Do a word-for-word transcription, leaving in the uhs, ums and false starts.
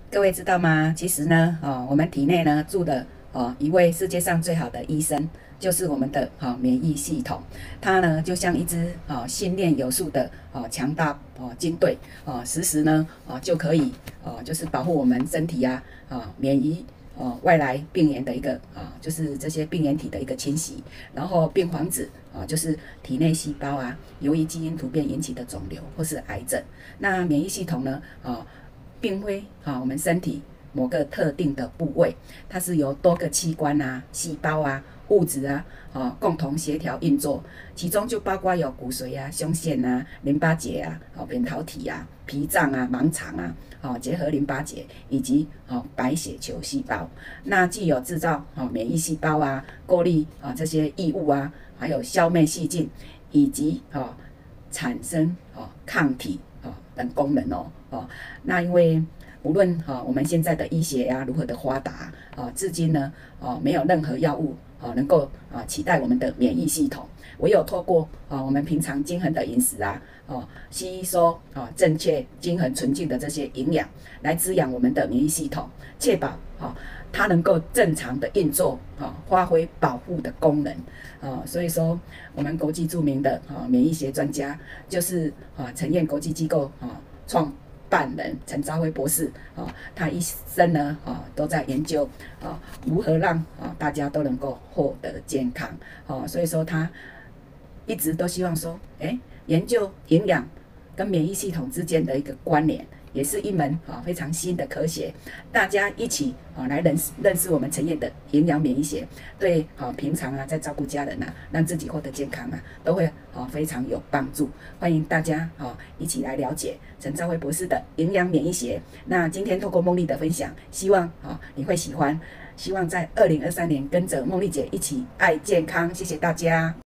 各位知道吗？其实呢，哦，我们体内呢住的哦一位世界上最好的医生，就是我们的哦免疫系统。它呢就像一支哦训练有素的哦强大哦军队哦，时时呢哦就可以哦就是保护我们身体啊啊免于哦外来病原的一个啊就是这些病原体的一个侵袭，然后并防止啊就是体内细胞啊由于基因突变引起的肿瘤或是癌症。那免疫系统呢啊。并非啊我们身体某个特定的部位，它是由多个器官啊、细胞啊、物质啊啊共同协调运作，其中就包括有骨髓啊、胸腺啊、淋巴结啊、哦扁桃体啊、脾脏啊、盲肠啊，哦结合淋巴结以及哦白血球细胞，那既有制造哦免疫细胞啊、过滤啊这些异物啊，还有消灭细菌以及哦产生哦抗体。哦等功能哦哦，那因为无论哈、哦、我们现在的医学呀、啊、如何的发达啊、哦，至今呢哦没有任何药物哦能够啊取代我们的免疫系统，唯有透过啊、哦、我们平常均衡的饮食啊哦吸收啊、哦、正确均衡纯净的这些营养来滋养我们的免疫系统，确保啊、哦、它能够正常的运作啊、哦、发挥保护的功能啊、哦，所以说我们国际著名的啊、哦、免疫学专家就是啊陈彦国际机构啊创办人陈昭辉博士啊，他一生呢啊都在研究啊如何让啊大家都能够获得健康啊，所以说他一直都希望说，哎，研究营养跟免疫系统之间的一个关联，也是一门啊非常新的科学。大家一起啊来认识认识我们陈彦的营养免疫学，对啊平常啊在照顾家人啊，让自己获得健康啊，都会啊非常有帮助。欢迎大家啊一起来了解陈昭辉博士的营养免疫学。那今天透过梦丽的分享，希望啊你会喜欢。希望在二零二三年跟着梦丽姐一起爱健康，谢谢大家。